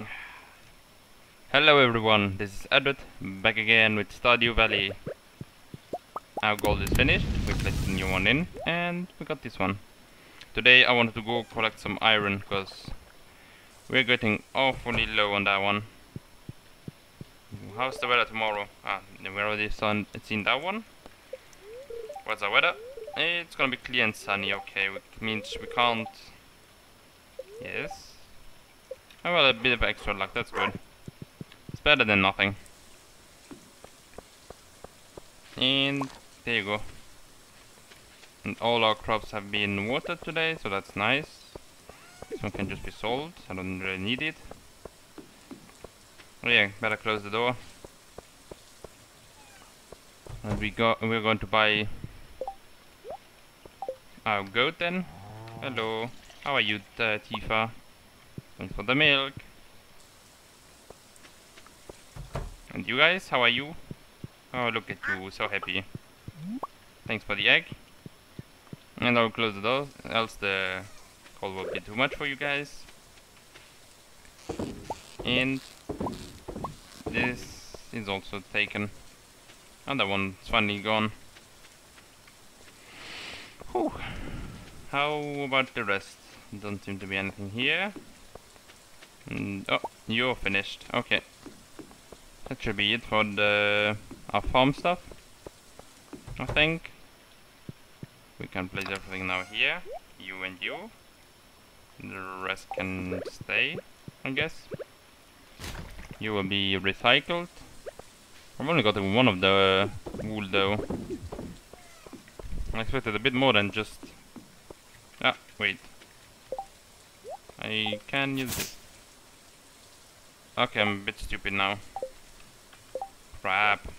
Hello everyone, this is Eduard, back again with Stardew Valley. Our gold is finished, we placed a new one in, and we got this one. Today I wanted to go collect some iron, because we're getting awfully low on that one. How's the weather tomorrow? We already seen that one. What's the weather? It's gonna be clear and sunny, okay, which means we can't... Yes. Oh well, a bit of extra luck, that's good. It's better than nothing. And there you go. And all our crops have been watered today, so that's nice. This one can just be sold, I don't really need it. Oh yeah, better close the door. And we're going to buy our goat then. Hello, how are you, Tifa? Thanks for the milk. And you guys, how are you? Oh, look at you, so happy. Thanks for the egg. And I'll close the door, else the cold will be too much for you guys. And this is also taken. And that one's finally gone. Whew. How about the rest? Don't seem to be anything here. And, oh, you're finished. Okay. That should be it for our farm stuff, I think. We can place everything now here. You and you. The rest can stay, I guess. You will be recycled. I've only got one of the wool though. I expected a bit more than just... Ah, wait. I can use this. Okay, I'm a bit stupid now. Crap.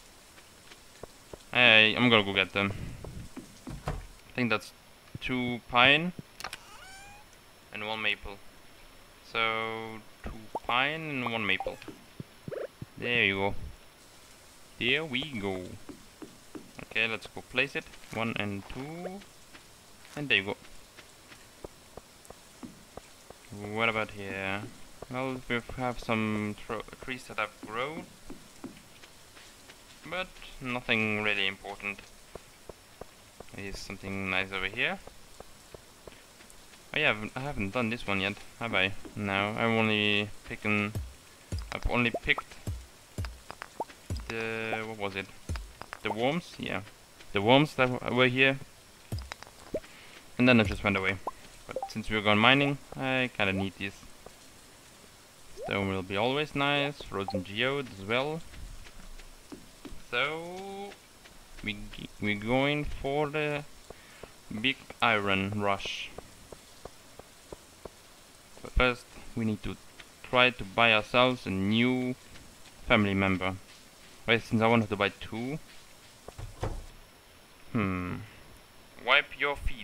Hey, I'm gonna go get them. I think that's 2 pine and 1 maple. So 2 pine and 1 maple. There you go. There we go. Okay, let's go place it. 1 and 2. And there you go. What about here? Well, we have some trees that have grown, but nothing really important. Here's something nice over here. Oh yeah, I haven't done this one yet, have I? No, I've only picked the... what was it? The worms? Yeah. The worms that were here. And then I just went away. But since we're going mining, I kinda need these. Stone will be always nice, frozen geode as well. So... we're going for the big iron rush. But first we need to try to buy ourselves a new family member. Wait, since I wanted to buy 2. Wipe your feet.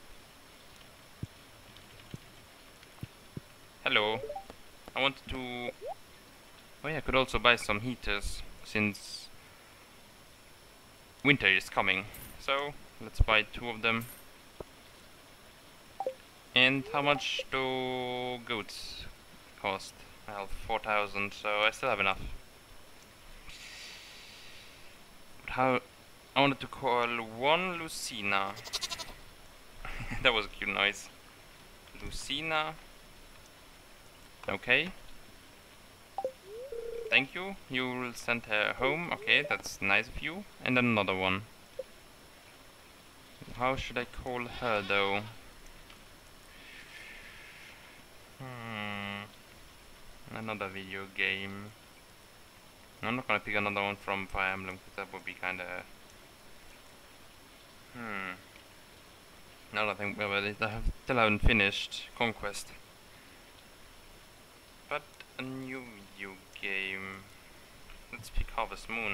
Hello. I wanted to... oh yeah, I could also buy some heaters since winter is coming. So let's buy 2 of them. And how much do goats cost? Well, 4,000, so I still have enough. But how... I wanted to call one Lucina. That was a cute noise. Lucina. Okay. Thank you. You will send her home. Okay, that's nice of you. And then another one. How should I call her though? Another video game. I'm not gonna pick another one from Fire Emblem because that would be kinda... Now that I think about it, I still haven't finished Conquest. But a new video game. Let's pick Harvest Moon.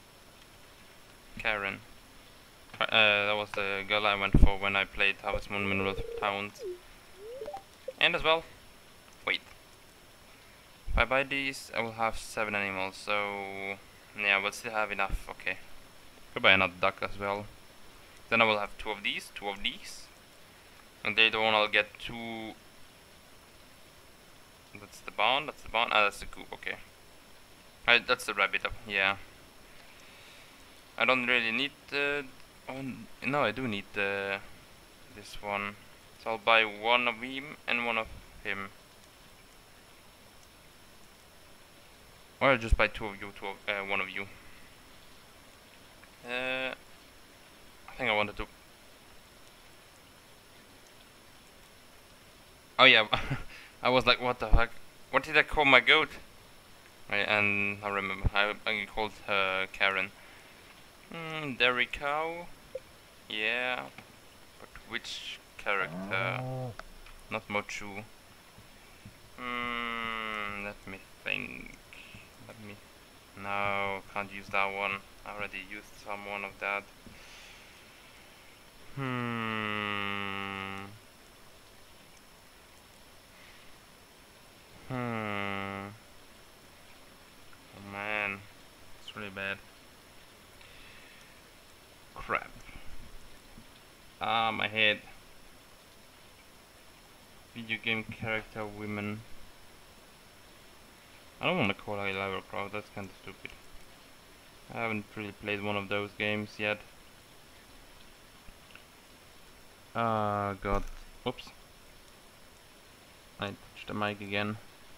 Karen. That was the girl I went for when I played Harvest Moon Mineral Towns. And as well, wait. If I buy these, I will have 7 animals, so yeah, we'll still have enough. Okay. Could buy another duck as well. Then I will have 2 of these, 2 of these. And later on I'll get 2... the That's the barn. That's the barn. Ah, that's the coop. Okay. That's the rabbit up. Yeah. I don't really need the. Oh no, I do need this one. So I'll buy one of him and one of him. Or I'll just buy two of you, one of you. I think I wanted to. Oh yeah, I was like, what the heck? What did I call my goat? And I remember, I called her Karen. Dairy cow. Yeah, but which character? Not Mochu. Let me think. No, can't use that one. I already used someone of that. Oh man, it's really bad. Crap. Ah, my head. Video game character women. I don't want to call her Lara Croft, that's kinda stupid. I haven't really played one of those games yet. Ah, god. Oops. I touched the mic again.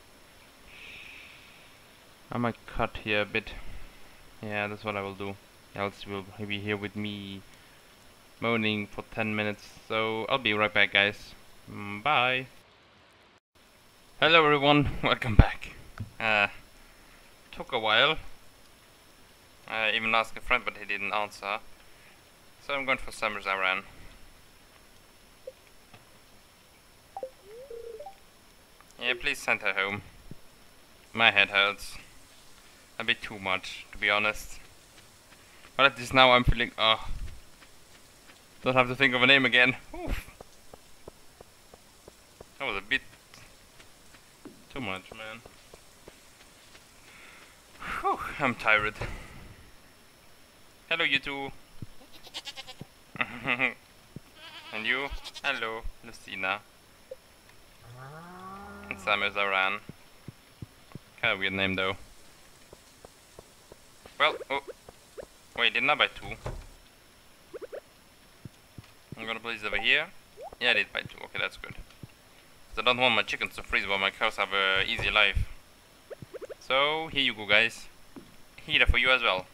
I might cut here a bit. Yeah, that's what I will do. Else will be here with me moaning for 10 minutes. So I'll be right back, guys. Bye. Hello everyone, welcome back. Took a while. I even asked a friend, but he didn't answer. So I'm going for Summers Aran. Yeah, please send her home. My head hurts. A bit too much, to be honest. But at least now I'm feeling, don't have to think of a name again. Oof. That was a bit too much, man. Whew, I'm tired. Hello, you two. And you? Hello, Lucina. And Samus Aran. Kinda weird name though. Well, oh. Wait, didn't I buy two? I'm gonna place it over here. Yeah, I did buy two. Okay, that's good. So I don't want my chickens to freeze while my cows have a easy life. So, here you go, guys. Heater for you as well.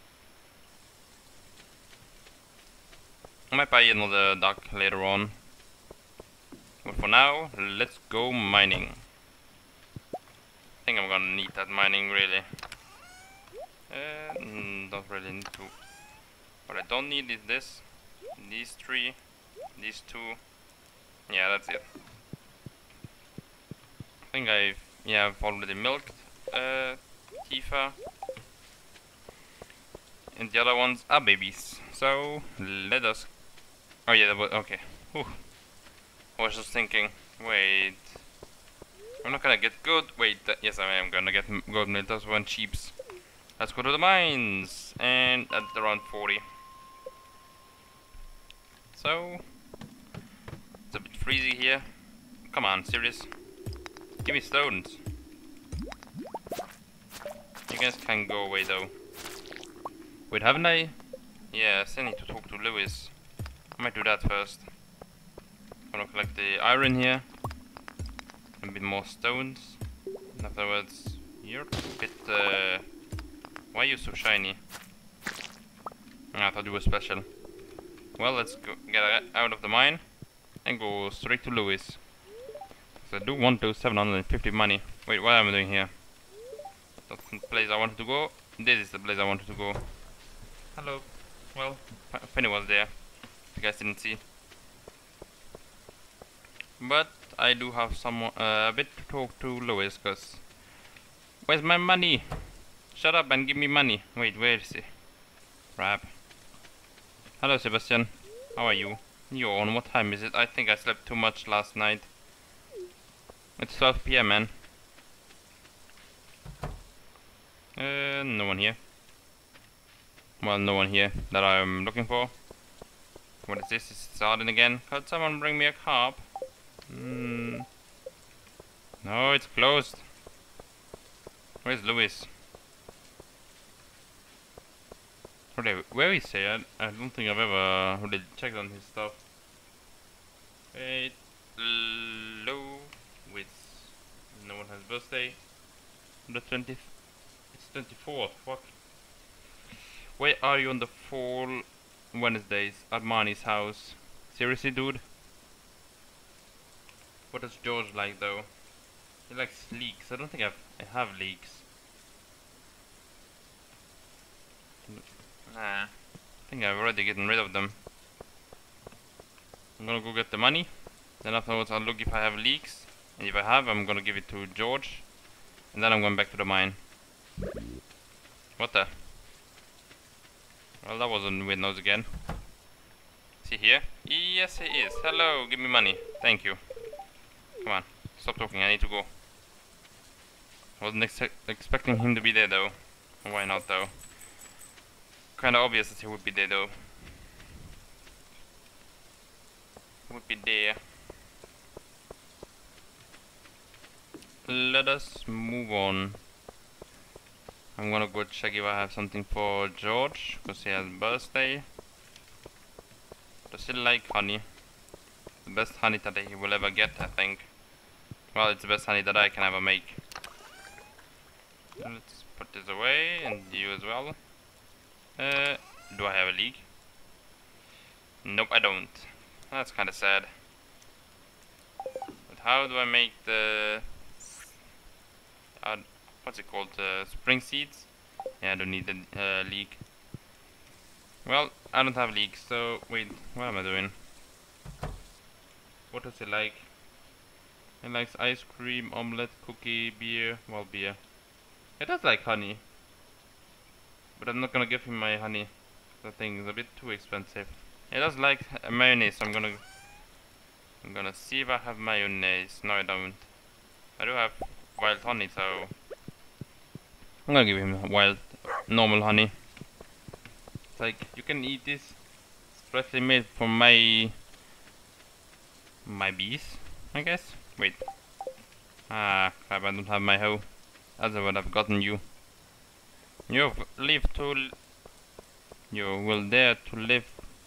I might buy another duck later on. But for now, let's go mining. I think I'm gonna need that mining, really. Don't really need to. What I don't need is this. These three. These two. Yeah, that's it. I think I've already milked Tifa. And the other ones are babies. So, let us... Oh yeah, that was... Okay. Whew. I was just thinking, wait... I'm not gonna get good... Wait, yes I am gonna get gold milk, those one cheaps. Let's go to the mines! And at around 40. So... It's a bit freezy here. Come on, serious? Give me stones. You guys can go away though. Wait, haven't I? Yes, I need to talk to Lewis. I might do that first. I'm gonna collect the iron here. A bit more stones. And afterwards, you're a bit, why are you so shiny? I thought you were special. Well, let's go get out of the mine and go straight to Lewis. So I do want those 750 money. Wait, what am I doing here? That's the place I wanted to go. This is the place I wanted to go. Hello. Well, Penny was there. You guys didn't see. But I do have someone a bit to talk to Lewis, cause where's my money? Shut up and give me money. Wait, where is he? Crap. Hello, Sebastian. How are you? You're on. What time is it? I think I slept too much last night. It's 12 PM, man. No one here. Well, no one here that I'm looking for. What is this? Is it Arden again? Could someone bring me a carp? No, it's closed. Where's Louis? Okay, where is he? I don't think I've ever really checked on his stuff. Wait, Louis. No one has birthday. The 20th. It's 24th. Fuck. Where are you on the fall Wednesdays? At Marnie's house. Seriously, dude? What does George like though? He likes leeks. I don't think I have leeks. Nah. I think I've already gotten rid of them. I'm gonna go get the money. Then afterwards I'll look if I have leeks. And if I have, I'm gonna give it to George. And then I'm going back to the mine. What the? Well, that wasn't weird noise again. Is he here? Yes, he is. Hello, give me money. Thank you. Come on, stop talking, I need to go. Wasn't expecting him to be there though. Why not though? Kinda obvious that he would be there though. Would be there. Let us move on. I'm gonna go check if I have something for George, because he has a birthday. Does he like honey? The best honey that he will ever get, I think. Well, it's the best honey that I can ever make. Let's put this away, and you as well. Do I have a leak? Nope, I don't. That's kinda sad. But how do I make the... what's it called? Spring seeds? Yeah, I don't need the leek. Well, I don't have leeks, so... Wait, what am I doing? What does he like? He likes ice cream, omelette, cookie, beer. Well, beer. He does like honey. But I'm not gonna give him my honey. The thing is a bit too expensive. He does like mayonnaise, so I'm gonna see if I have mayonnaise. No, I don't. I do have wild honey, so I'm gonna give him wild, normal honey. It's like, you can eat this. It's freshly made from my bees, I guess. Wait. Ah, crap, I don't have my hoe. That's what I've gotten you. You will dare to live.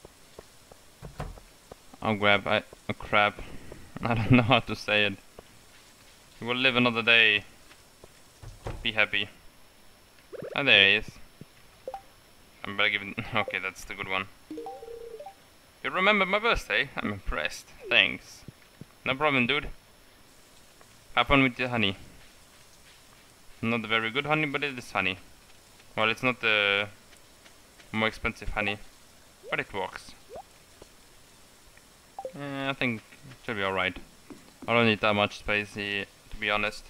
I'll grab a crab. I don't know how to say it. You will live another day. Be happy. Ah, there he is. I'm better give it. Okay, that's the good one. You remember my birthday? I'm impressed. Thanks. No problem, dude. Have fun with the honey. Not very good honey, but it is honey. Well, it's not the more expensive honey, but it works. I think it should be alright. I don't need that much space here, to be honest.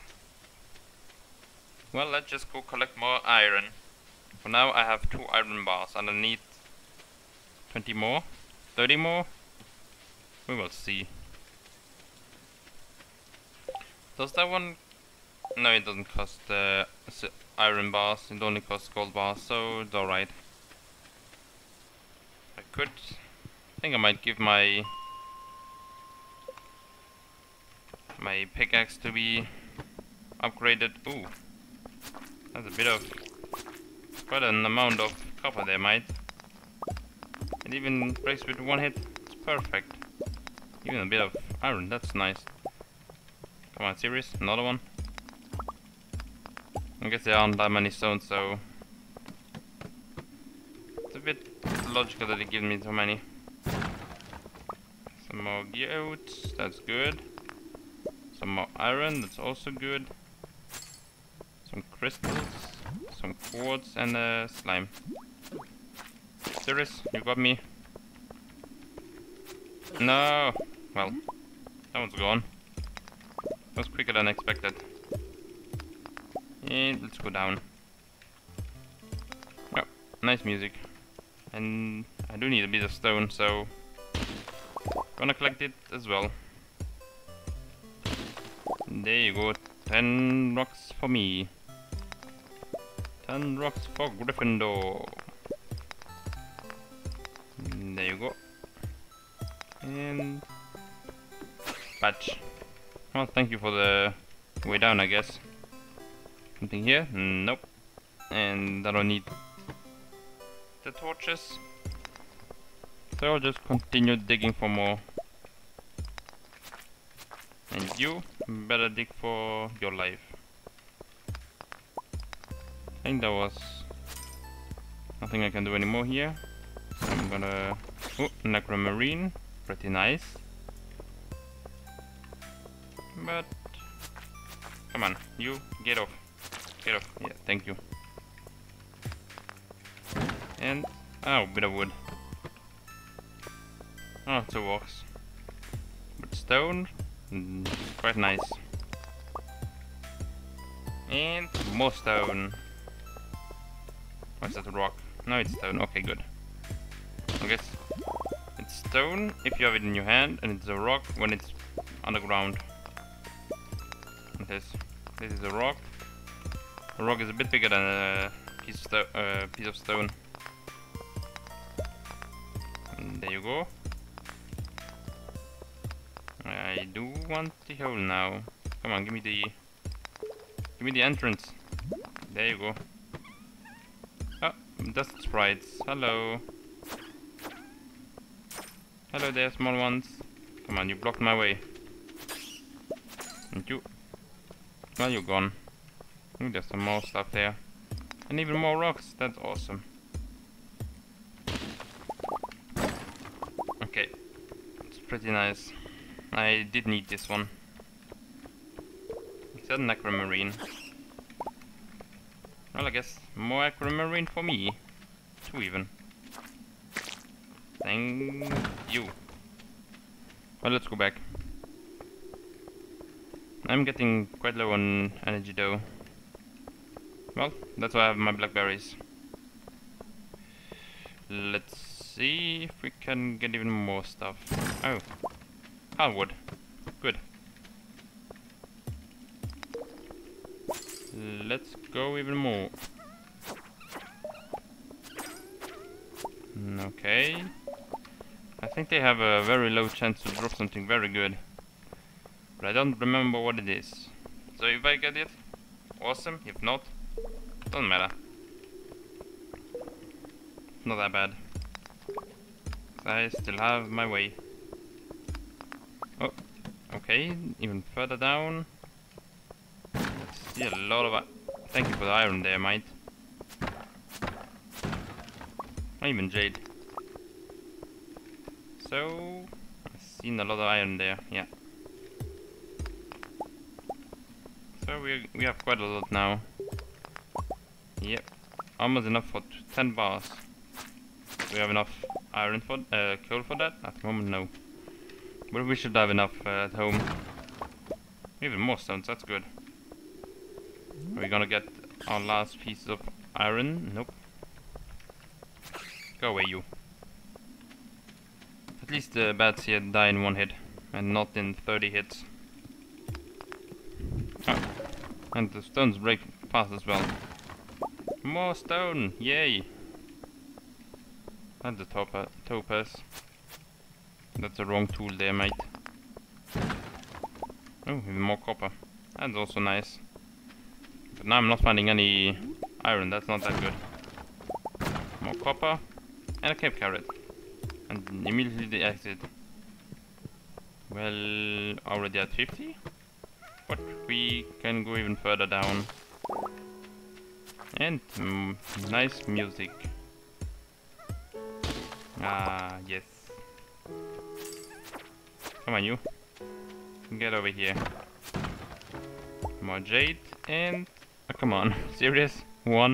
Well, let's just go collect more iron. For now I have 2 iron bars and I need 20 more? 30 more? We will see. Does that one... No, it doesn't cost iron bars, it only costs gold bars, so it's alright. I think I might give my pickaxe to be upgraded. Ooh, that's a bit of quite an amount of copper there, mate. It even breaks with 1 hit. It's perfect. Even a bit of iron, that's nice. Come on, serious? Another one? I guess there aren't that many stones, so it's a bit logical that it gives me so many. Some more geodes, that's good. Some more iron, that's also good. Some crystals, some quartz, and slime. Serious? You got me? No! Well, that one's gone. That was quicker than expected. And let's go down. Oh, nice music. And I do need a bit of stone, so gonna collect it as well. There you go, 10 rocks for me. 10 rocks for Gryffindor. There you go. And patch. Well, thank you for the way down, I guess. Something here? Nope. And I don't need the torches. So I'll just continue digging for more. And you better dig for your life. I think there was nothing I can do anymore here. So I'm gonna... Oh, necromarine. Pretty nice. But... Come on, you, get off. Get off. Yeah, thank you. And... Oh, bit of wood. Oh, 2 walks. But stone... quite nice. And more stone. Or is that a rock? No, it's stone. Okay, good. I guess it's stone if you have it in your hand, and it's a rock when it's underground. This is a rock. A rock is a bit bigger than a piece of stone. And there you go. I do want the hole now. Come on, give me the entrance. There you go. Oh, dust sprites. Hello. Hello there, small ones. Come on, you blocked my way. And you. Well, you're gone. Ooh, there's some more stuff there. And even more rocks. That's awesome. Okay. It's pretty nice. I did need this one. It's a necromarine. Well, I guess more aquamarine for me. 2 even. Thank you. Well, let's go back. I'm getting quite low on energy though. Well, that's why I have my blackberries. Let's see if we can get even more stuff. Oh. Hardwood. Good. Let's go even more. Okay. I think they have a very low chance to drop something very good. But I don't remember what it is. So if I get it, awesome. If not, doesn't matter. Not that bad. I still have my way. Oh, okay. Even further down. See a lot of... Thank you for the iron there, mate. Or even jade. So... I've seen a lot of iron there, yeah. So we have quite a lot now. Yep. Almost enough for 10 bars. Do we have enough iron for... coal for that? At the moment, no. But we should have enough at home. Even more stones, that's good. Are we gonna get our last piece of iron? Nope. Go away, you. At least the bats here die in 1 hit, and not in 30 hits. Oh. And the stones break fast as well. More stone! Yay! And the topaz. That's the wrong tool there, mate. Oh, even more copper. That's also nice. But now I'm not finding any iron, that's not that good. More copper. And a cave carrot. And immediately the exit. Well, already at 50? But we can go even further down. And nice music. Ah, yes. Come on, you. Get over here. More jade and... Oh, come on. Serious? 1.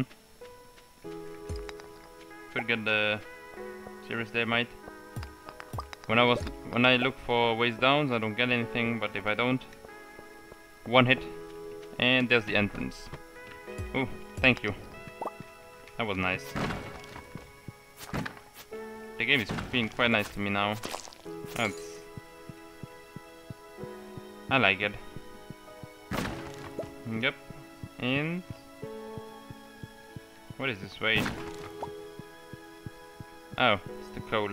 Could get the... Serious there, mate. When I look for ways down, I don't get anything, but if I don't... 1 hit. And there's the entrance. Oh, thank you. That was nice. The game is being quite nice to me now. I like it. Yep. And... What is this way? Oh, it's the coal.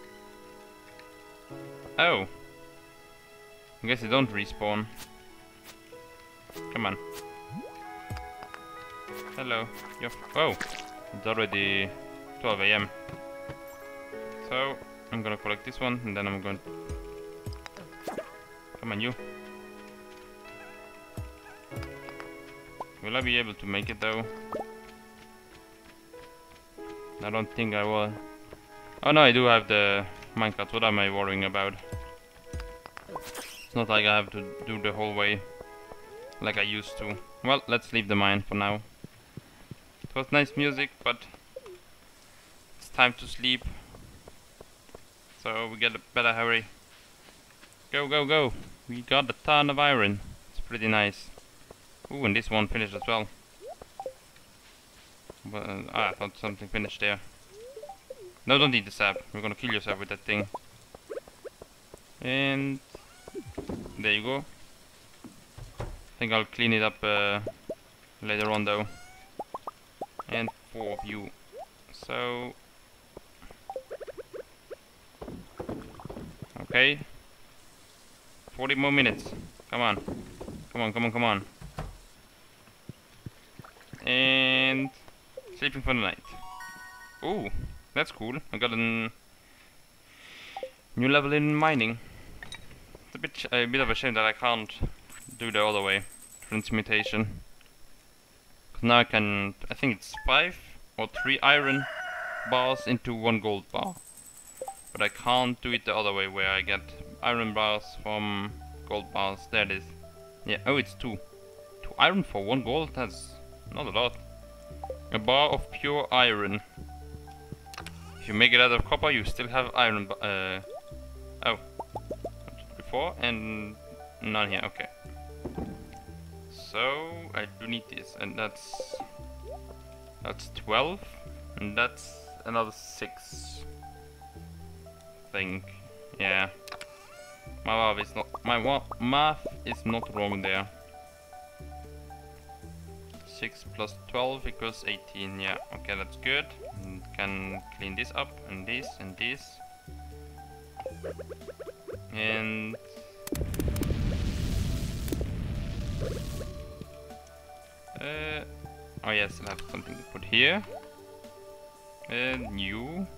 Oh! I guess they don't respawn. Come on. Hello. Oh, it's already 12 AM. So I'm gonna collect this one, and then I'm going. Come on, you. Will I be able to make it though? I don't think I will. Oh no, I do have the minecart. What am I worrying about? It's not like I have to do the whole way like I used to. Well, let's leave the mine for now. It was nice music, but it's time to sleep. So we better hurry. Go, go, go! We got a ton of iron. It's pretty nice. Ooh, and this one finished as well. But, I thought something finished there. No, don't eat the sap. You're gonna kill yourself with that thing. And there you go. I think I'll clean it up later on though. And 4 of you. So okay. 40 more minutes. Come on. Come on, come on, come on. And sleeping for the night. Ooh, that's cool. I got a new level in mining. It's a bit of a shame that I can't do the other way, transmutation. Cause now I can, I think it's 5 or 3 iron bars into 1 gold bar. But I can't do it the other way, where I get iron bars from gold bars. There it is. Yeah, oh, it's 2. 2 iron for 1 gold? That's not a lot. A bar of pure iron. If you make it out of copper, you still have iron. Oh, before and none here. Okay. So I do need this, and that's 12, and that's another 6. I think. Yeah. My math is not wrong there. 6 plus 12 equals 18. Yeah, okay, that's good. And can clean this up, and this, and this. And oh yes, I'll have something to put here. New.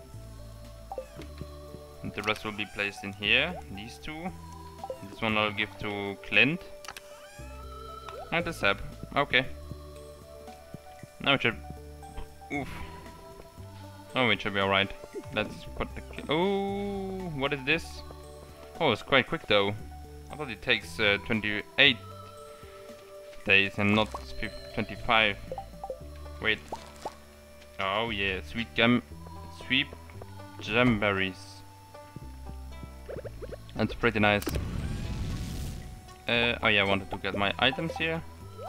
And the rest will be placed in here. These 2. This one I'll give to Clint. And the sap. Okay. Now it should. Oof. Oh, it should be alright. Let's put the. Oh, what is this? Oh, it's quite quick though. I thought it takes 28 days and not 25. Wait. Oh yeah, sweet gemberries. That's pretty nice. Oh yeah, I wanted to get my items here.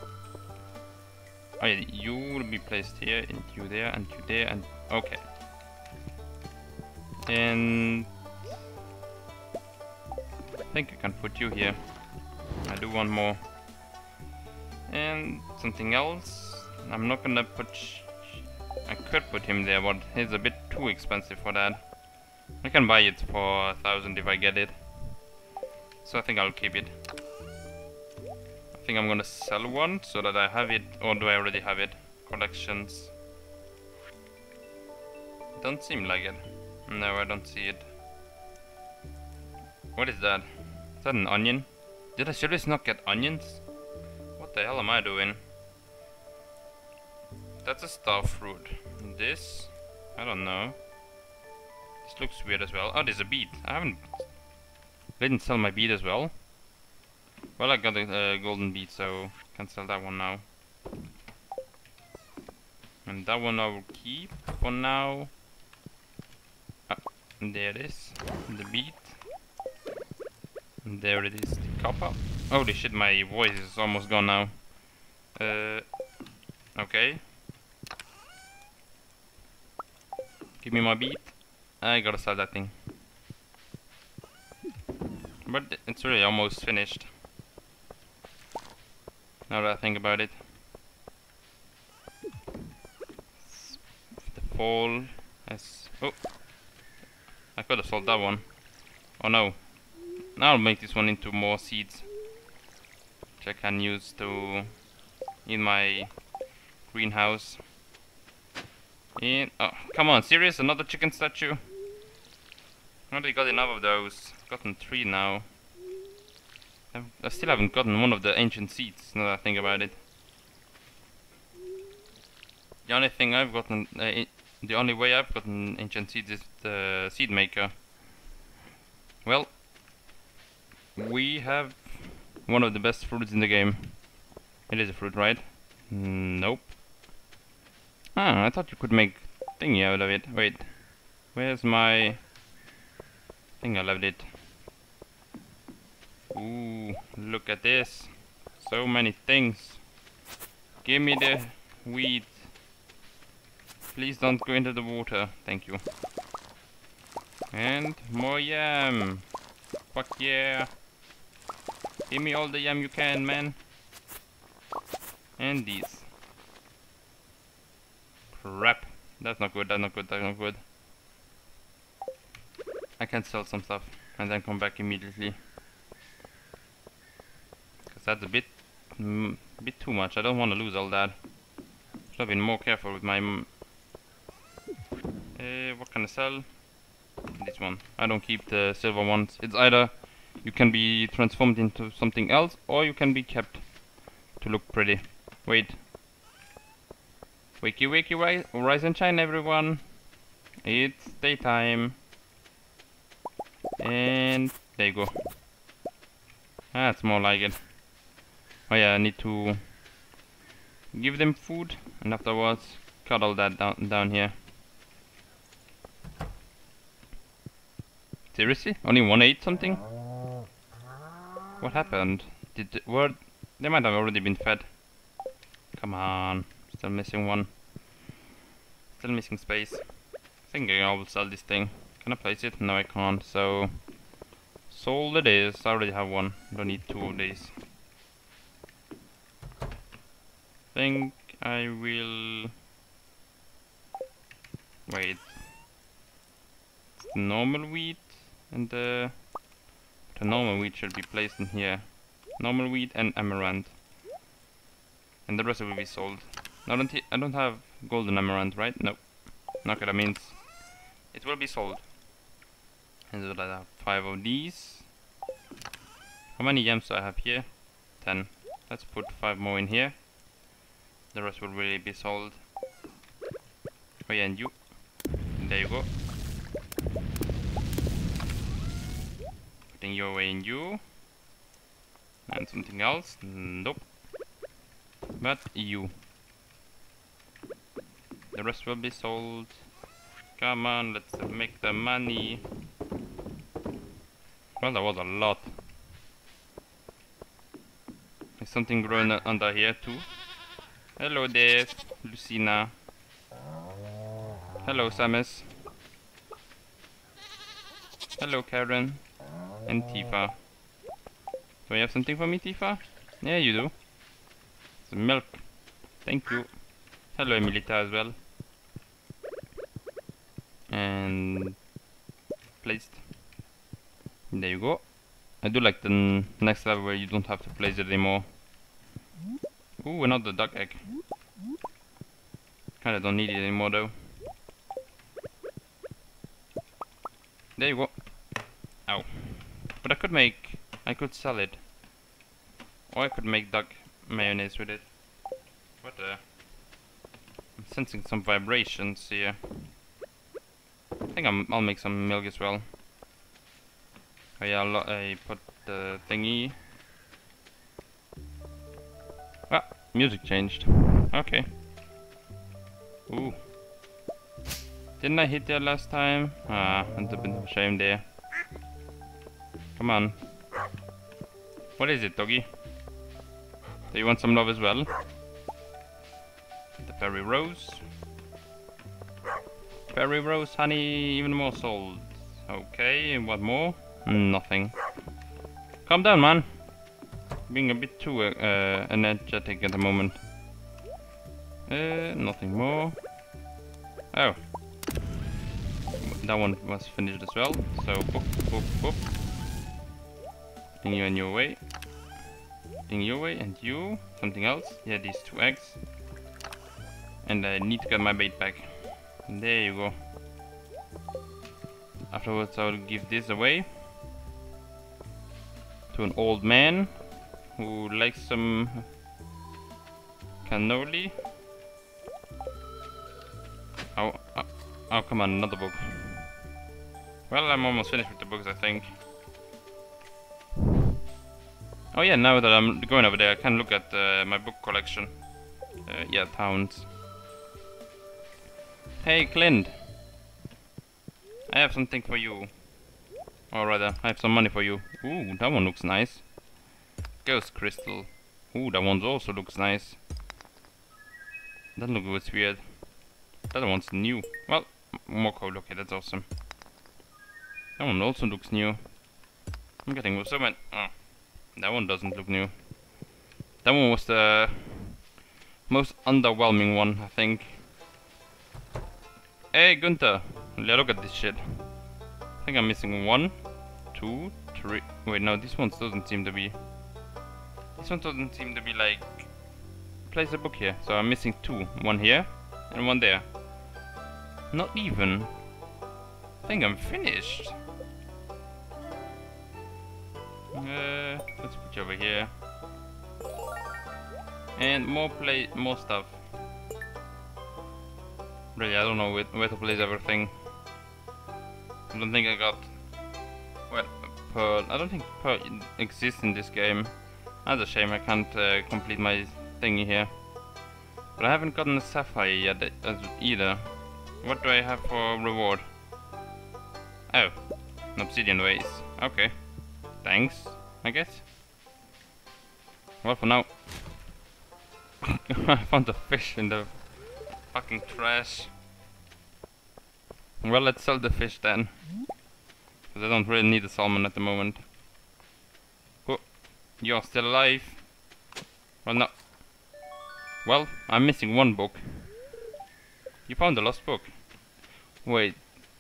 Oh yeah, you will be placed here, and you there, and you there, and okay. And I think I can put you here. I do want more. And something else. I'm not gonna put. I could put him there, but he's a bit too expensive for that. I can buy it for 1,000 if I get it. So I think I'll keep it. I think I'm gonna sell one so that I have it, or do I already have it? Collections. Don't seem like it. No, I don't see it. What is that? Is that an onion? Did I seriously not get onions? What the hell am I doing? That's a star fruit. This? I don't know. This looks weird as well. Oh, there's a beet. Didn't sell my beet as well. Well, I got a golden beet, so can sell that one now. And that one I will keep for now. And there it is, the beet. And there it is, the copper. Holy shit, my voice is almost gone now. Okay. Give me my beet. I gotta sell that thing. But it's really almost finished. Now that I think about it. The fall has... Oh! I could have sold that one. Oh no. Now I'll make this one into more seeds. Which I can use to... in my greenhouse. And oh, come on, serious? Another chicken statue? I already got enough of those. I've gotten 3 now. I still haven't gotten one of the ancient seeds, now that I think about it. The only thing I've gotten, the only way I've gotten ancient seeds is the seed maker. Well, we have one of the best fruits in the game. It is a fruit, right? Nope. Ah, I thought you could make thingy out of it. Wait, where's my thing? I left it. Ooh, look at this. So many things. Give me the wheat. Please don't go into the water. Thank you. And more yam. Fuck yeah. Give me all the yam you can, man. And these. Crap. That's not good, that's not good, that's not good. I can sell some stuff and then come back immediately. Because that's a bit too much. I don't want to lose all that. Should have been more careful with my... what can I sell? This one. I don't keep the silver ones. It's either you can be transformed into something else or you can be kept to look pretty. Wait. Wakey wakey rise and shine, everyone. It's daytime. And there you go. That's more like it. Oh yeah, I need to give them food and afterwards cut all that down here. Seriously? Only one ate something? What happened? They might have already been fed. Come on. Still missing one. Still missing space. I think I will sell this thing. Can I place it? No, I can't. So sold it is. I already have one. Don't need 2 of these. Think I will... Wait. It's the normal wheat and the normal wheat should be placed in here. Normal wheat and amaranth. And the rest will be sold. I don't have golden amaranth, right? Nope. Okay, that means it will be sold. And so I have 5 of these. How many yams do I have here? 10. Let's put 5 more in here. The rest will really be sold. Oh yeah, and you. There you go. Putting you away in you. And something else? Nope. But you. The rest will be sold. Come on, let's make the money. Well, that was a lot. There's something growing under here too. Hello there, Lucina. Hello, Samus. Hello, Karen. And Tifa. Do you have something for me, Tifa? Yeah, you do. It's milk. Thank you. Hello, Emilita as well. And placed. There you go. I do like the next level where you don't have to place it anymore. Ooh, another duck egg. Kinda don't need it anymore though. There you go. Ow. But I could sell it. Or I could make duck mayonnaise with it. What the? I'm sensing some vibrations here. I think I'll make some milk as well. Oh yeah, I put the thingy. Ah, music changed. Okay. Ooh. Didn't I hit there last time? Ah, that's a bit of a shame there. Come on. What is it, doggy? Do you want some love as well? The berry rose. Berry rose, honey, even more sold. Okay, and what more? Nothing. Calm down, man. Being a bit too energetic at the moment. Nothing more. Oh. That one was finished as well. So, boop, boop, boop. Putting you in your way. Putting your way, and you. Something else. Yeah, these 2 eggs. And I need to get my bait back. There you go. Afterwards I'll give this away to an old man who likes some cannoli. Oh, come on, another book. Well, I'm almost finished with the books, I think. Oh yeah, now that I'm going over there, I can look at my book collection. Yeah, towns. Hey, Clint. I have something for you. Or rather, I have some money for you. Ooh, that one looks nice. Ghost crystal. Ooh, that one also looks nice. That looks weird. That one's new. Well, more coal. Okay, that's awesome. That one also looks new. I'm getting so many. Oh, that one doesn't look new. That one was the most underwhelming one, I think. Hey, Gunther. Look at this shit. I think I'm missing 1, 2, 3. Wait, no, this one doesn't seem to be. This one doesn't seem to be like. Place a book here. So I'm missing 2. 1 here and 1 there. Not even. I think I'm finished. Let's put you over here. And more stuff. Really, I don't know where to place everything. I don't think I got. Well, pearl. I don't think pearl exists in this game. That's a shame. I can't complete my thingy here. But I haven't gotten a sapphire yet either. What do I have for reward? Oh, an obsidian vase. Okay. Thanks, I guess. Well, for now. I found a fish in the fucking trash. Well, let's sell the fish then. Because I don't really need a salmon at the moment. Oh, you're still alive. Well, no. Well, I'm missing 1 book. You found the lost book. Wait.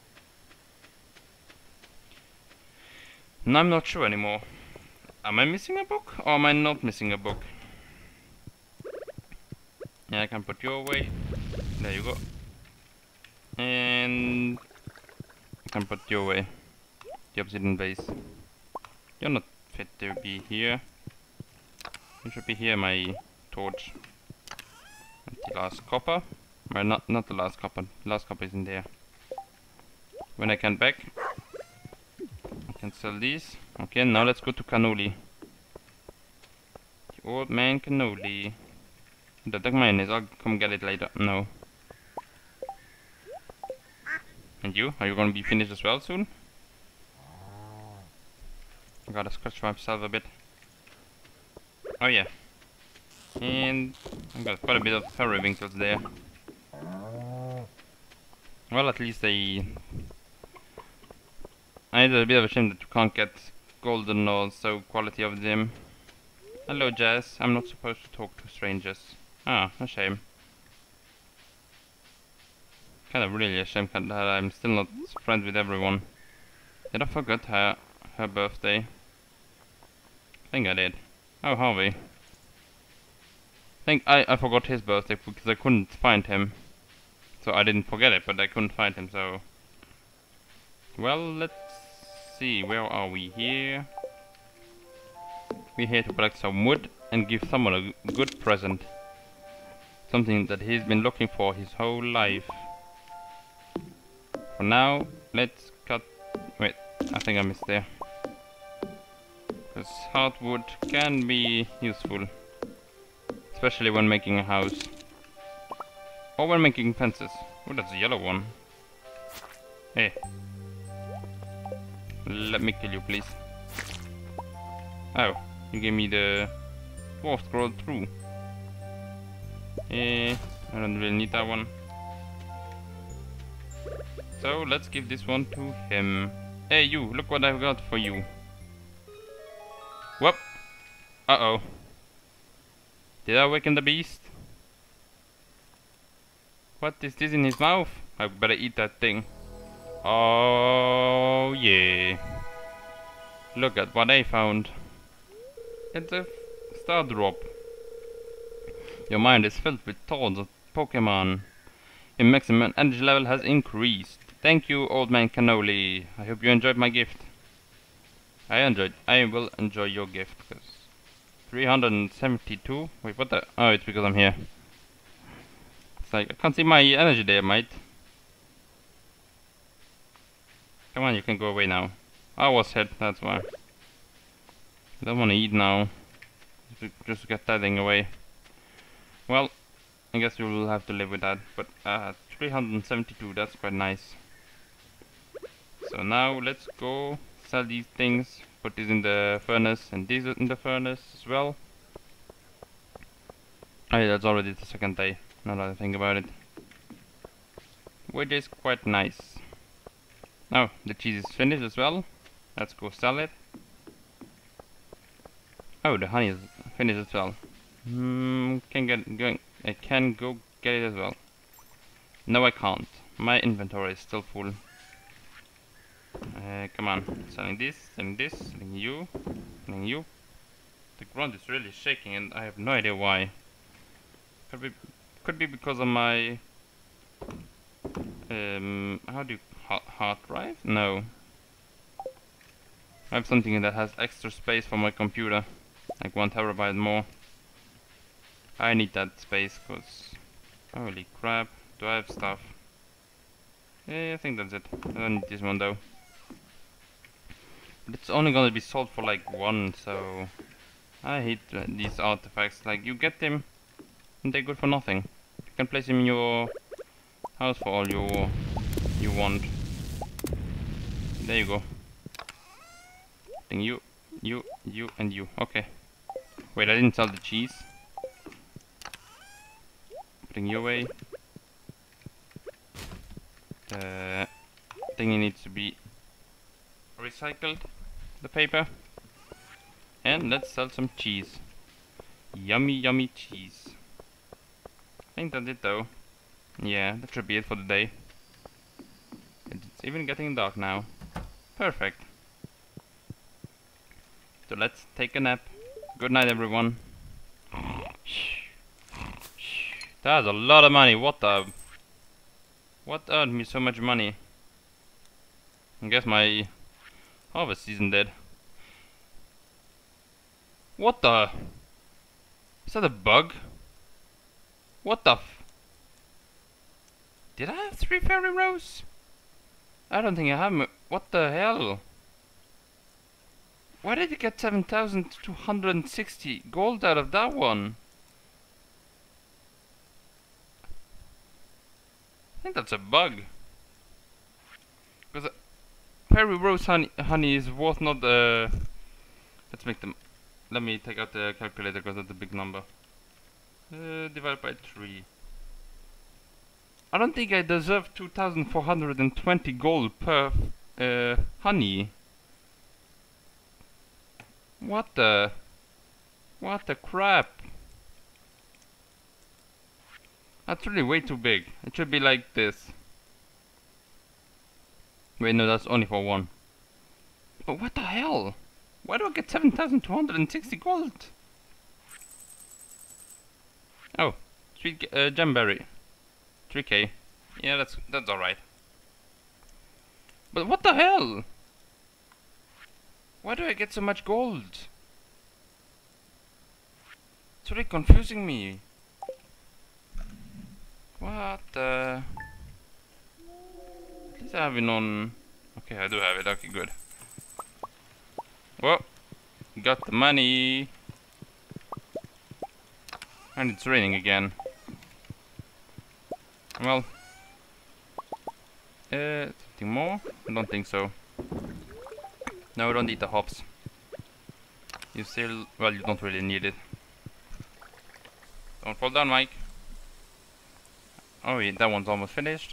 No, I'm not sure anymore. Am I missing a book or am I not missing a book? Yeah, I can put you away. There you go. And I can put you away. The obsidian base. You're not fit to be here. You should be here, my torch. And the last copper. Well, not the last copper. The last copper is in there. When I come back, I can sell these. Okay, now let's go to cannoli. The old man cannoli. The mayonnaise, I'll come get it later. No. And you? Are you gonna be finished as well soon? I gotta scratch myself a bit. Oh yeah. And I've got quite a bit of periwinkles there. Well, at least it's a bit of a shame that you can't get golden or so quality of them. Hello, Jazz. I'm not supposed to talk to strangers. Ah, a shame. Kind of really a shame that I'm still not friends with everyone. Did I forget her birthday? I think I did. Oh, Harvey. I think I forgot his birthday because I couldn't find him. So I didn't forget it, but I couldn't find him, so... Well, let's see, where are we here? We're here to collect some wood and give someone a good present. Something that he's been looking for his whole life. For now, let's cut... Wait, I think I missed there. Because hardwood can be useful. Especially when making a house. Or when making fences. Oh, that's a yellow one. Hey. Let me kill you, please. Oh, you gave me the dwarf scroll through. I don't really need that one. So let's give this one to him. Hey you, look what I've got for you. Whoop. Uh-oh. Did I awaken the beast? What is this in his mouth? I better eat that thing. Oh yeah. Look at what I found. It's a star drop. Your mind is filled with Pokemon. Your maximum energy level has increased. Thank you, Old Man Cannoli. I hope you enjoyed my gift. I will enjoy your gift. Cause 372? Wait, what the? Oh, it's because I'm here. It's like, I can't see my energy there, mate. Come on, you can go away now. I was hit, that's why. I don't want to eat now. Just get that thing away. Well, I guess we will have to live with that. But 372, that's quite nice. So now let's go sell these things. Put these in the furnace and these in the furnace as well. Oh yeah, that's already the second day, now that I think about it. Which is quite nice. Oh, the cheese is finished as well. Let's go sell it. Oh, the honey is finished as well. I can go get it as well. No, I can't. My inventory is still full. Come on, selling this, selling you, selling you. The ground is really shaking and I have no idea why. Could be because of my how do you hard drive? No. I have something that has extra space for my computer, like 1 terabyte more. I need that space cause holy crap, do I have stuff? Yeah, I think that's it. I don't need this one though. But it's only gonna be sold for like 1, so I hate these artifacts. Like you get them and they're good for nothing. You can place them in your house for all you want. There you go. Then you, and you. Okay. Wait, I didn't sell the cheese. Putting you away. The thing needs to be recycled. The paper. And let's sell some cheese. Yummy, yummy cheese. I think that's it though. Yeah, that should be it for the day. It's even getting dark now. Perfect. So let's take a nap. Good night, everyone. That's a lot of money. What earned me so much money? I guess my harvest season did. What the? Is that a bug? What the did I have 3 fairy rows? I don't think I have. What the hell? Why did you get 7,260 gold out of that one? I think that's a bug. Because fairy rose honey is worth not let's make them. Let me take out the calculator because that's a big number. Divided by 3. I don't think I deserve 2,420 gold per honey. What the crap? That's really way too big. It should be like this. Wait, no, that's only for 1. But what the hell? Why do I get 7,260 gold? Oh, sweet gemberry. 3k. Yeah, that's alright. But what the hell? Why do I get so much gold? It's really confusing me. What the? At least I have it on. Okay, I do have it. Okay, good. Well, got the money. And it's raining again. Well, something more? I don't think so. No, we don't eat the hops. You still, well, you don't really need it. Don't fall down, Mike. Oh yeah, that one's almost finished.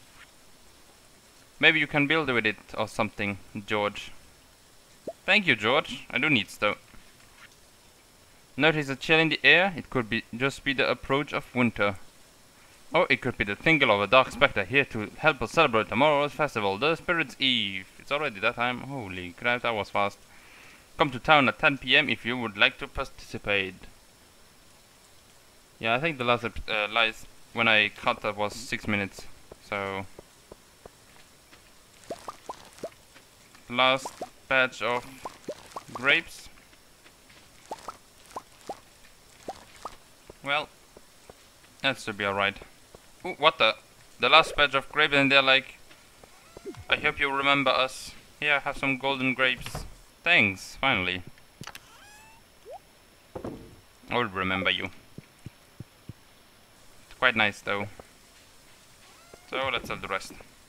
Maybe you can build with it or something, George. Thank you, George. I do need stone. Notice a chill in the air. It could be just be the approach of winter. Or it could be the tingle of a dark spectre here to help us celebrate tomorrow's festival, the Spirit's Eve. It's already that time. Holy crap, that was fast. Come to town at 10 PM if you would like to participate. Yeah, I think the last when I cut that was 6 minutes. So last batch of grapes. Well, that should be alright. Ooh, what the? The last batch of grapes, and they're like, I hope you remember us. Here, have some golden grapes. Thanks, finally. I will remember you. It's quite nice though. So let's sell the rest.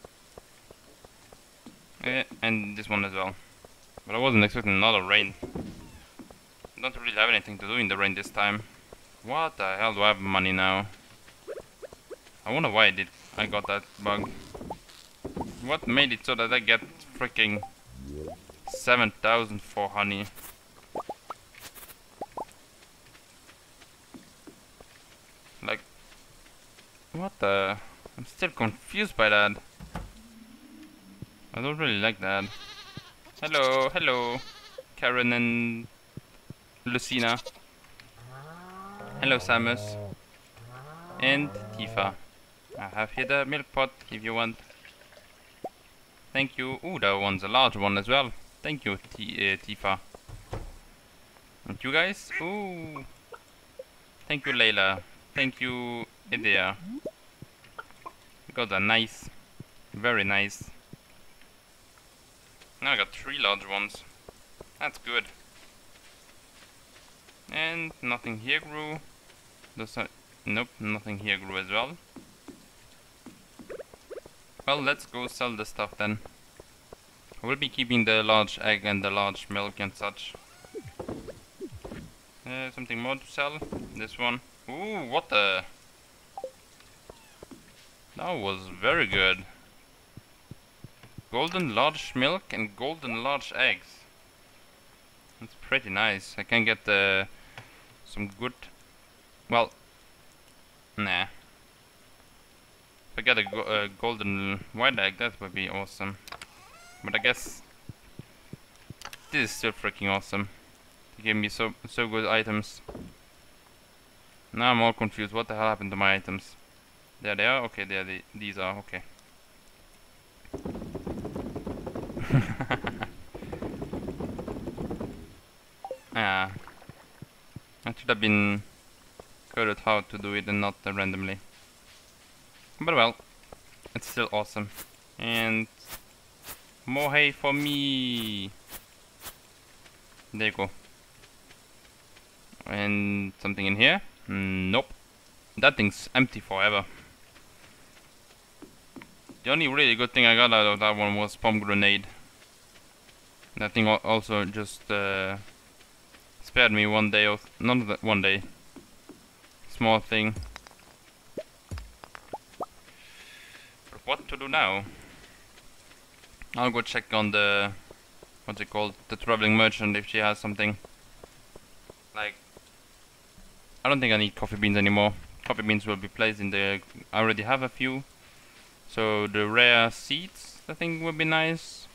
And this one as well. But I wasn't expecting another rain. I don't really have anything to do in the rain this time. What the hell do I have money now? I wonder why I got that bug. What made it so that I get freaking 7,000 for honey? Like, what the? I'm still confused by that. I don't really like that. Hello, hello, Karen and Lucina. Hello, Samus. And Tifa. I have here the milk pot if you want. Thank you. Ooh, that one's a large one as well. Thank you, Tifa. And you guys? Ooh. Thank you, Layla. Thank you, Edea. You guys are nice. Very nice. Now I got 3 large ones. That's good. And nothing here grew. Nope, nothing here grew as well. Well, let's go sell the stuff then. I will be keeping the large egg and the large milk and such. Something more to sell. This one. Ooh, what the? That was very good. Golden large milk and golden large eggs. That's pretty nice. I can get some good... Well, nah. If I get a golden white egg, that would be awesome. But I guess this is still freaking awesome. They gave me so good items. Now I'm all confused. What the hell happened to my items? There they are. Okay, there these are. Okay. Ah, I should have been coded how to do it and not randomly. But well, it's still awesome. And more hay for me. There you go. And something in here? Nope. That thing's empty forever. The only really good thing I got out of that one was pomegranate. That thing also just spared me one day of... not that one day. Small thing. But what to do now? I'll go check on the... what's it called? The traveling merchant, if she has something. Like... I don't think I need coffee beans anymore. Coffee beans will be placed in the... I already have a few. So the rare seeds, I think, would be nice.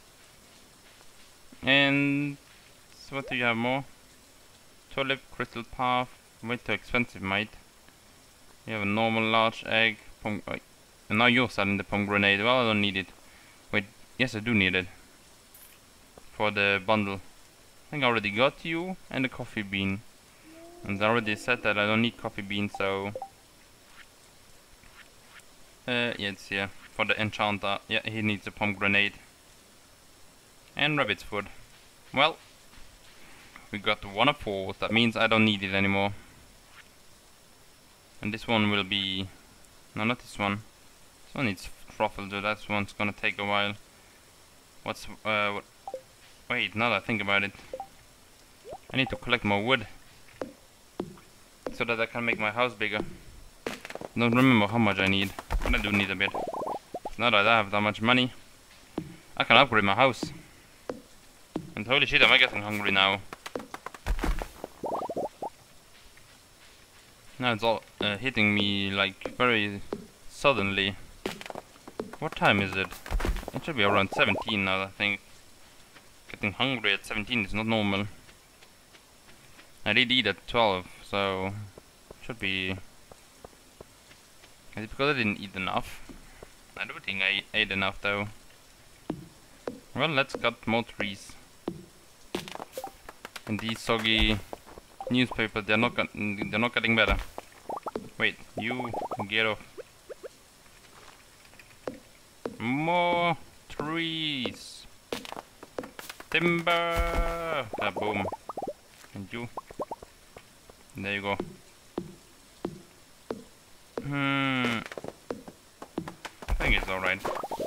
And... so what do you have more? Tulip, crystal path, way too expensive, mate. You have a normal large egg, and now you're selling the pomegranate. Well, I don't need it. Wait, yes I do need it. For the bundle. I think I already got you, and the coffee bean. And I already said that I don't need coffee bean, so... yeah, it's here. For the enchanter. Yeah, he needs a pomegranate. And rabbit's food. Well, we got 1 of 4. That means I don't need it anymore. And this one will be... no, not this one. This one needs truffle, so that one's gonna take a while. What's... what? Wait, now that I think about it. I need to collect more wood. So that I can make my house bigger. Don't remember how much I need. But I do need a bit. Now that I have that much money, I can upgrade my house. And holy shit, am I getting hungry now. Now it's all hitting me like very suddenly. What time is it? It should be around 17 now, I think. Getting hungry at 17 is not normal. I did eat at 12, so should be Is it because I didn't eat enough? I don't think I ate enough though. Well, let's cut more trees. And these soggy newspapers, they're not getting better. Wait, you get off. More trees. Timber. Ah, boom. And you. There you go. I think it's alright.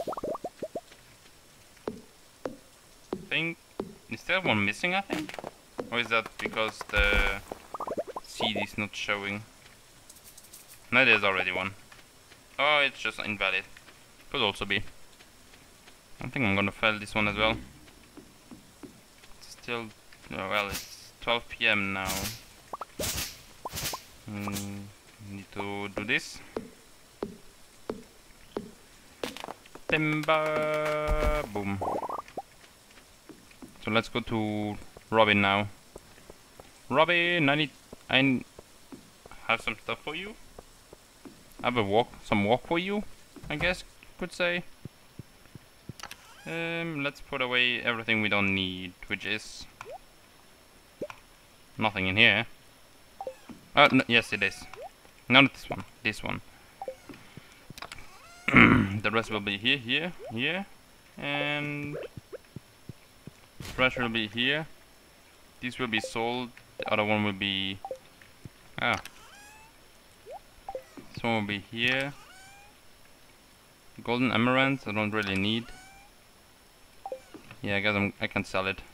Is there one missing, I think? Or is that because the seed is not showing? No, there's already one. Oh, it's just invalid. Could also be. I think I'm gonna fell this one as well. It's still... oh, well, it's 12 PM now. Need to do this. Timber! Boom. So let's go to Robin now. Robin, I have some stuff for you. I have some work for you, I guess you could say. Let's put away everything we don't need, which is nothing in here. No, yes it is. No, not this one. This one. The rest will be here, and trash will be here. This will be sold. The other one will be this one will be here. Golden amaranth I don't really need. Yeah, I guess I can sell it.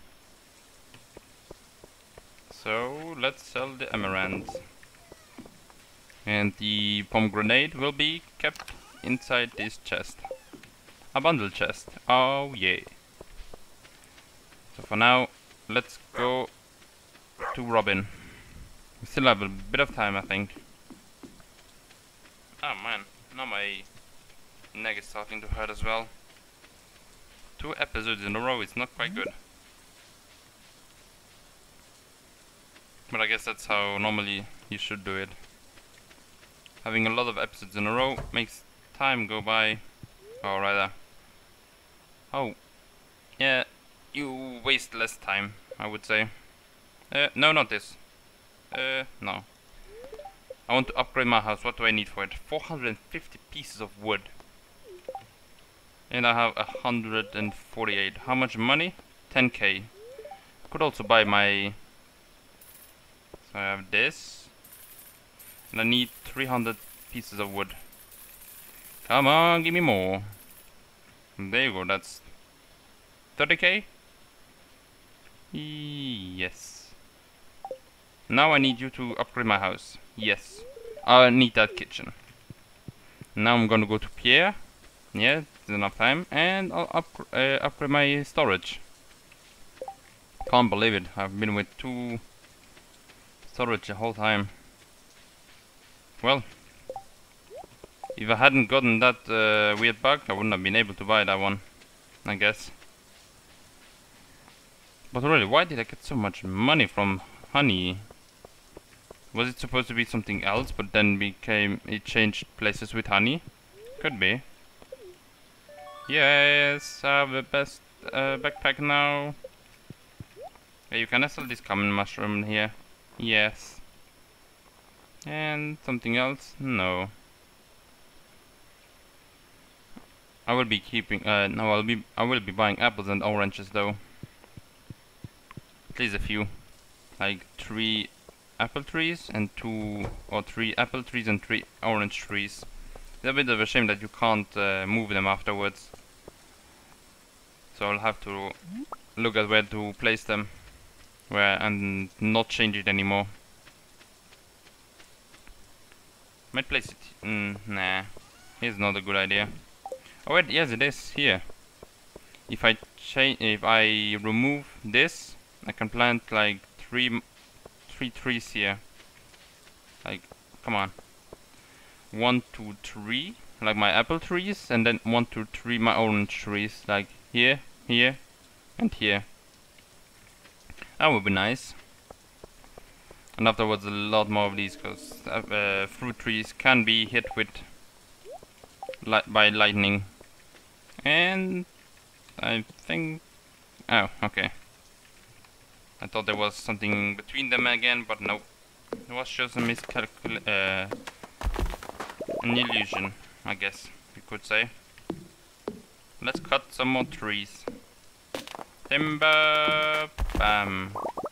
So let's sell the amaranth. And the pomegranate will be kept inside this chest. A bundle chest. Oh yeah. So for now, let's go to Robin. We still have a bit of time, I think. Oh man, now my neck is starting to hurt as well. 2 episodes in a row is not quite good. But I guess that's how normally you should do it. Having a lot of episodes in a row makes time go by. Or rather... oh. Yeah, you waste less time, I would say. No, not this. No. I want to upgrade my house. What do I need for it? 450 pieces of wood. And I have 148. How much money? 10k. Could also buy my... so I have this. And I need 300 pieces of wood. Come on, give me more. There you go, that's 30k? Yes. Now I need you to upgrade my house. Yes. I need that kitchen. Now I'm gonna go to Pierre. Yeah, there's enough time. And I'll upgrade my storage. Can't believe it. I've been with 2 storage the whole time. Well, if I hadn't gotten that weird bug, I wouldn't have been able to buy that one, I guess. But really, why did I get so much money from honey? Was it supposed to be something else, but then it changed places with honey? Could be. Yes, I have the best backpack now. Yeah, you can sell this common mushroom here. Yes. And something else? No. I will be keeping. No, I will be buying apples and oranges though. At least a few, like 3 apple trees and 2 or 3 apple trees and 3 orange trees. It's a bit of a shame that you can't move them afterwards. So I'll have to look at where to place them, and not change it anymore. Might place it. Nah, here's not a good idea. Oh wait, yes it is here. If I remove this, I can plant like 3 trees here. Like, come on. 1, 2, 3, like my apple trees, and then 1, 2, 3 my orange trees, like here, here, and here. That would be nice. And afterwards a lot more of these, because fruit trees can be hit with by lightning. And I think... oh, okay. I thought there was something between them again, but no. It was just a an illusion, I guess you could say. Let's cut some more trees. Timber! Bam!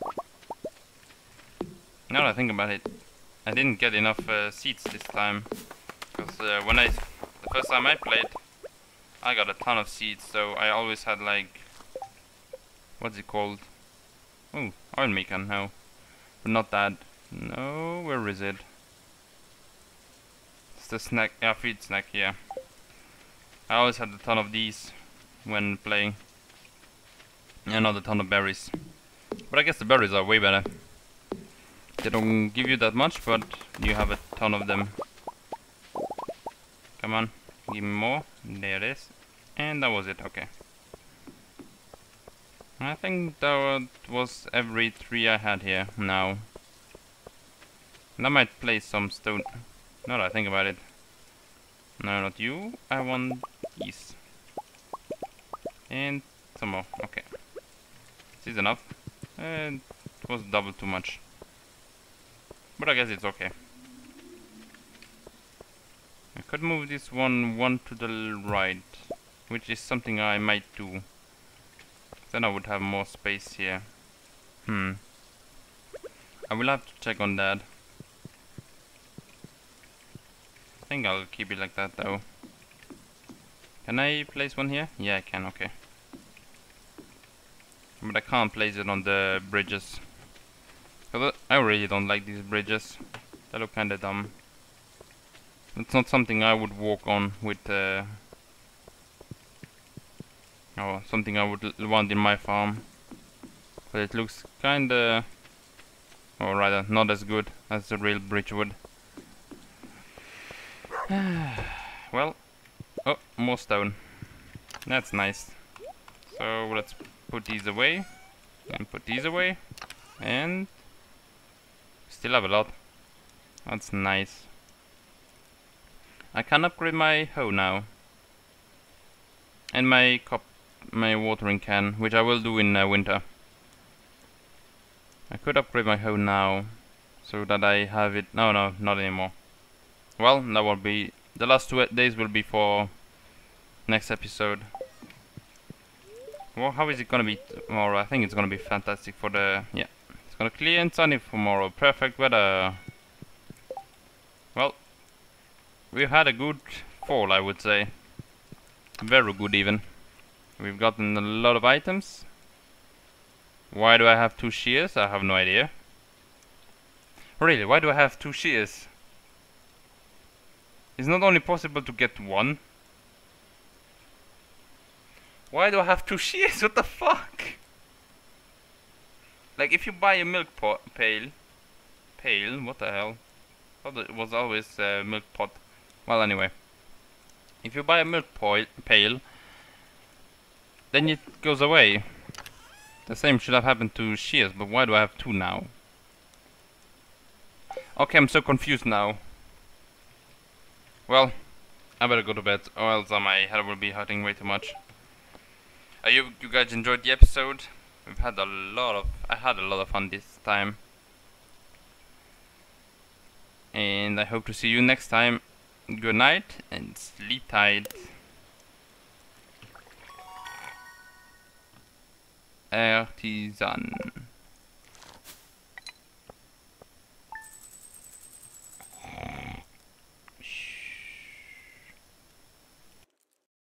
Now that I think about it, I didn't get enough seeds this time. Because the first time I played, I got a ton of seeds, so I always had like... what's it called? Oh, oil maker, no. But not that. No, where is it? It's the snack, yeah, feed snack, yeah. I always had a ton of these when playing. And not a ton of berries. But I guess the berries are way better. They don't give you that much, but you have a ton of them. Come on, give me more. There it is. And that was it, okay. I think that was every tree I had here now. And I might place some stone. Now that I think about it. No, not you. I want these. And some more. Okay. This is enough. And it was double too much. But I guess it's okay. I could move this one to the right. Which is something I might do. Then I would have more space here. I will have to check on that. I think I'll keep it like that though. Can I place one here? Yeah, I can, okay. But I can't place it on the bridges. I really don't like these bridges. They look kinda dumb. It's not something I would walk on with or something I would want in my farm. But it looks kinda, or rather not as good as the real bridge would. Well, oh, more stone. That's nice. So let's put these away and put these away, and still have a lot. That's nice. I can upgrade my hoe now, and my watering can, which I will do in winter. I could upgrade my hoe now, so that I have it. No, not anymore. Well, that will be the last 2 days will be for next episode. Well, how is it gonna be tomorrow? I think it's gonna be fantastic for the... yeah, it's gonna clear and sunny tomorrow. Perfect weather. Well, we've had a good fall, I would say. Very good even. We've gotten a lot of items. Why do I have 2 shears? I have no idea. Really, why do I have 2 shears? It's not only possible to get 1. Why do I have 2 shears? What the fuck? Like, if you buy a milk pail, what the hell? I thought it was always a milk pot. Well, anyway. If you buy a milk pail, then it goes away. The same should have happened to shears, but why do I have 2 now? Okay, I'm so confused now. Well, I better go to bed, or else my head will be hurting way too much. You guys enjoyed the episode? I had a lot of fun this time. And I hope to see you next time. Good night and sleep tight. Artisan.